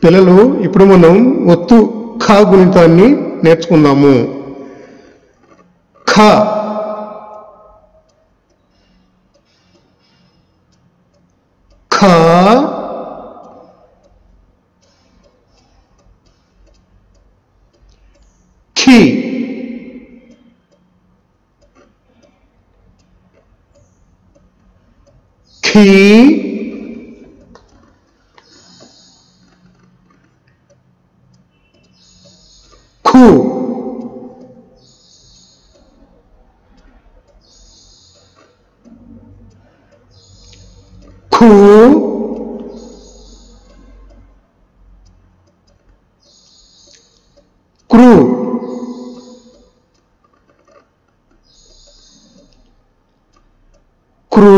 పిల్లలు ఇప్పుడు మనం ఒత్తు ఖా గుణితాన్ని నేర్చుకుందాము. ఖా ఖా ఖీ ఖీ ఖు ఖు క్రు క్రు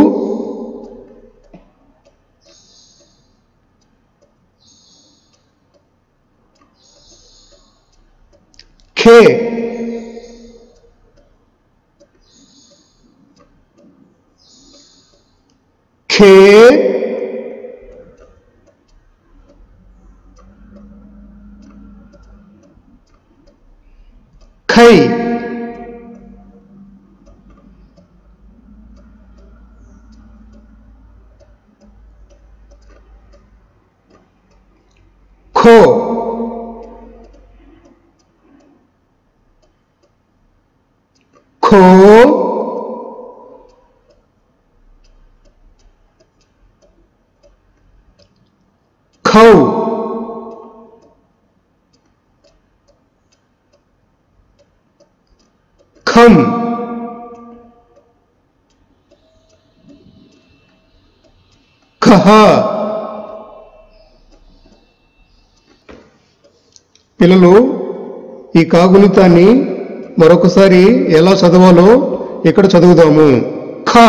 ఖే ఖే ఖై ఖో ఖో ఖౌ ఖం ఖహ. పిల్లలు ఈ కాగుణితాన్ని మరొకసారి ఎలా చదవాలో ఇక్కడ చదువుదాము. ఖా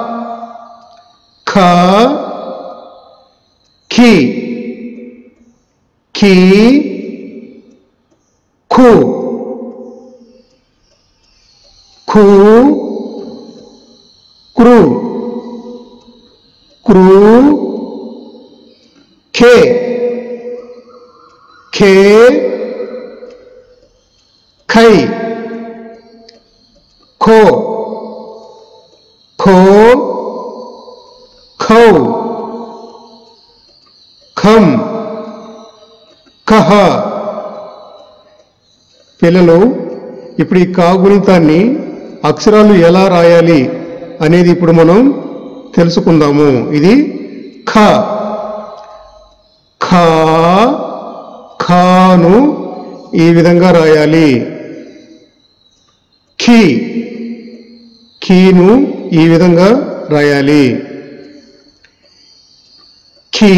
ఖా ఖీ ఖీ ఖు ఖు క్రు క్రు ఖే ఖే ఖై ఖో ఖో ఖౌ ఖం ఖహ. పిల్లలు ఇప్పుడు ఈ కాగుణితాన్ని అక్షరాలు ఎలా రాయాలి అనేది ఇప్పుడు మనం తెలుసుకుందాము. ఇది ఖా ఖా ఖాను ఈ విధంగా రాయాలి. ఖీ ఖీను ఈ విధంగా రాయాలి. ఖీ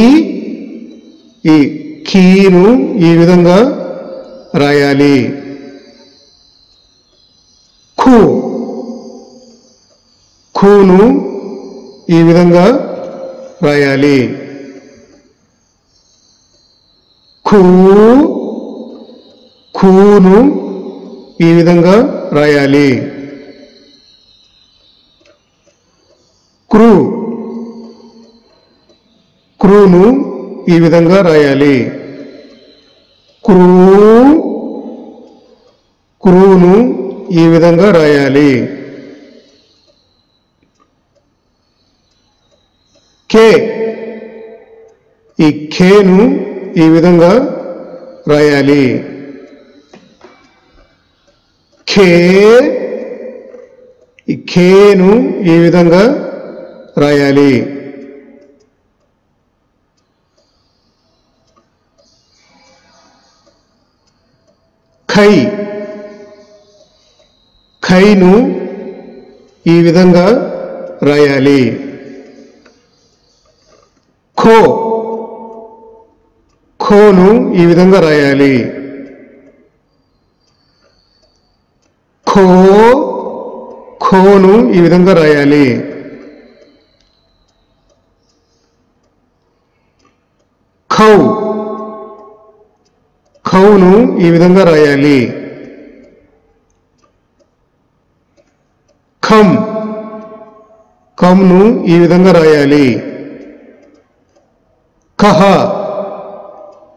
ఈ ఖీను ఈ విధంగా రాయాలి. ఖు ఖును ఈ విధంగా రాయాలి. ఖు ఖును ఈ విధంగా రాయాలి. క్రు క్రును ఈ విధంగా రాయాలి. క్రూ క్రూను ఈ విధంగా రాయాలి. కే ఈ ఖేను ఈ విధంగా రాయాలి. ఖే ఈ ఖేను ఈ విధంగా రాయాలి. ఖై ఖైను ఈ విధంగా రాయాలి. ఖో ఖోను ఈ విధంగా రాయాలి. ఖో ఖోను ఈ విధంగా రాయాలి. ఖౌ ఖౌను ఈ విధంగా రాయాలి. ఖం ఖంను ఈ విధంగా రాయాలి. ఖహ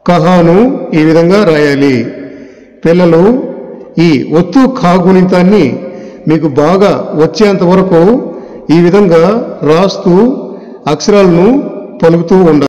కహాను ఈ విధంగా రాయాలి. పిల్లలు, ఈ ఒత్తు ఖా గుణింతాన్ని మీకు బాగా వచ్చేంత వరకు ఈ విధంగా రాస్తూ అక్షరాలను పలుకుతూ ఉండాలి.